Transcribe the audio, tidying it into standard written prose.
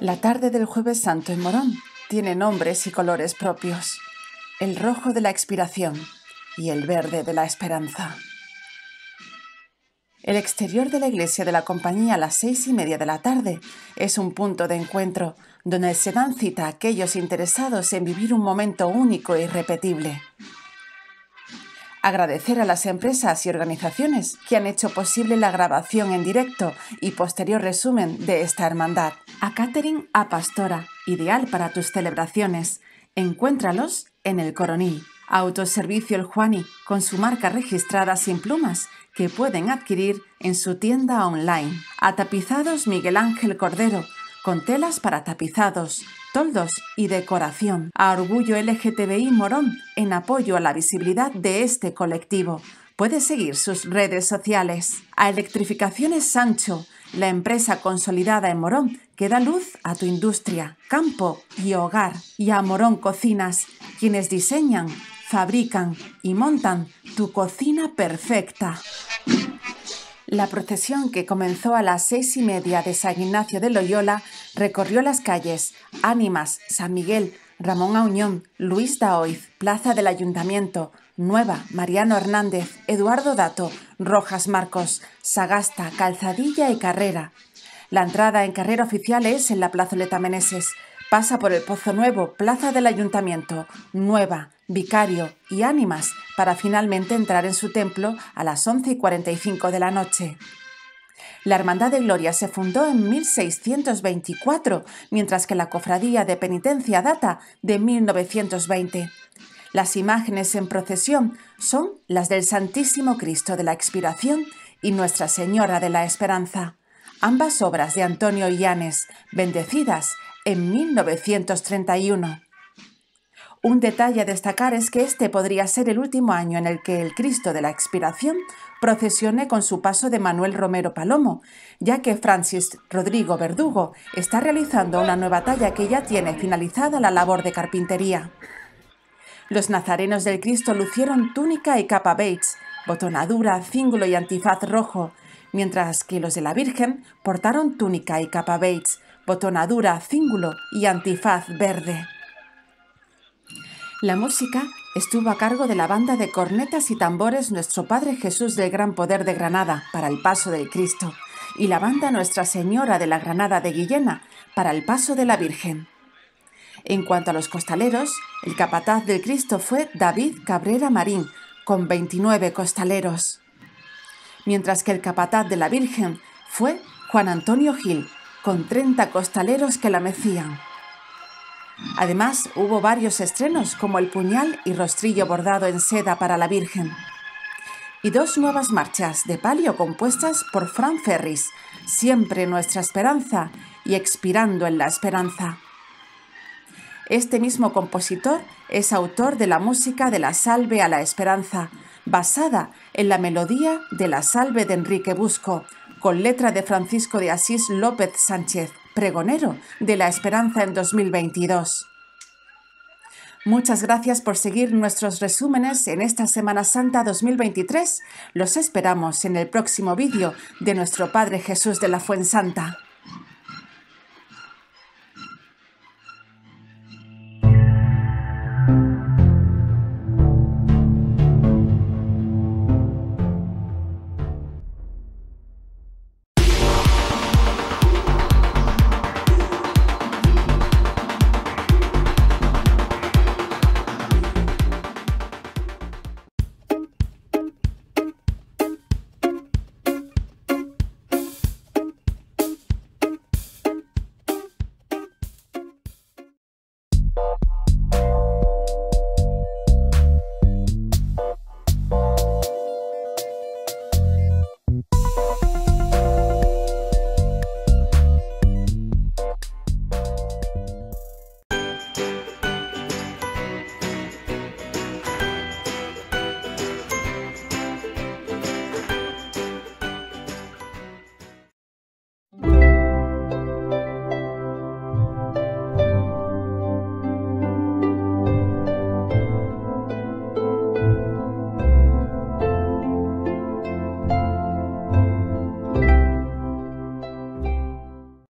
La tarde del Jueves Santo en Morón tiene nombres y colores propios: el rojo de la expiración y el verde de la esperanza. El exterior de la iglesia de la Compañía a las 6:30 de la tarde es un punto de encuentro donde se dan cita a aquellos interesados en vivir un momento único e irrepetible. Agradecer a las empresas y organizaciones que han hecho posible la grabación en directo y posterior resumen de esta hermandad. A Catering A Pastora, ideal para tus celebraciones. Encuéntralos en El Coronil. Autoservicio El Juani, con su marca registrada Sin Plumas, que pueden adquirir en su tienda online. A Tapizados Miguel Ángel Cordero, con telas para tapizados, toldos y decoración. A Orgullo LGTBI Morón, en apoyo a la visibilidad de este colectivo. Puedes seguir sus redes sociales. A Electrificaciones Sancho, la empresa consolidada en Morón que da luz a tu industria, campo y hogar. Y a Morón Cocinas, quienes diseñan, fabrican y montan tu cocina perfecta. La procesión, que comenzó a las 6:30 de San Ignacio de Loyola, recorrió las calles Ánimas, San Miguel, Ramón Auñón, Luis Daoiz, Plaza del Ayuntamiento, Nueva, Mariano Hernández, Eduardo Dato, Rojas Marcos, Sagasta, Calzadilla y Carrera. La entrada en carrera oficial es en la Plazoleta Meneses. Pasa por el Pozo Nuevo, Plaza del Ayuntamiento, Nueva, Vicario y Ánimas, para finalmente entrar en su templo a las 11:45 de la noche. La Hermandad de Gloria se fundó en 1624, mientras que la Cofradía de Penitencia data de 1920. Las imágenes en procesión son las del Santísimo Cristo de la Expiración y Nuestra Señora de la Esperanza, ambas obras de Antonio Illanes, bendecidas en 1931. Un detalle a destacar es que este podría ser el último año en el que el Cristo de la Expiración procesione con su paso de Manuel Romero Palomo, ya que Francis Rodrigo Verdugo está realizando una nueva talla que ya tiene finalizada la labor de carpintería. Los nazarenos del Cristo lucieron túnica y capa beige, botonadura, cíngulo y antifaz rojo, mientras que los de la Virgen portaron túnica y capa beige, botonadura, cíngulo y antifaz verde. La música estuvo a cargo de la banda de cornetas y tambores Nuestro Padre Jesús del Gran Poder de Granada para el Paso del Cristo y la banda Nuestra Señora de la Granada de Guillena para el Paso de la Virgen. En cuanto a los costaleros, el capataz del Cristo fue David Cabrera Marín, con 29 costaleros, mientras que el capataz de la Virgen fue Juan Antonio Gil, con 30 costaleros que la mecían. Además, hubo varios estrenos, como el puñal y rostrillo bordado en seda para la Virgen, y 2 nuevas marchas de palio compuestas por Fran Ferris, Siempre Nuestra Esperanza y Expirando en la Esperanza. Este mismo compositor es autor de la música de la Salve a la Esperanza, basada en la melodía de la Salve de Enrique Busco, con letra de Francisco de Asís López Sánchez, pregonero de la Esperanza en 2022. Muchas gracias por seguir nuestros resúmenes en esta Semana Santa 2023. Los esperamos en el próximo vídeo de Nuestro Padre Jesús de la Fuensanta.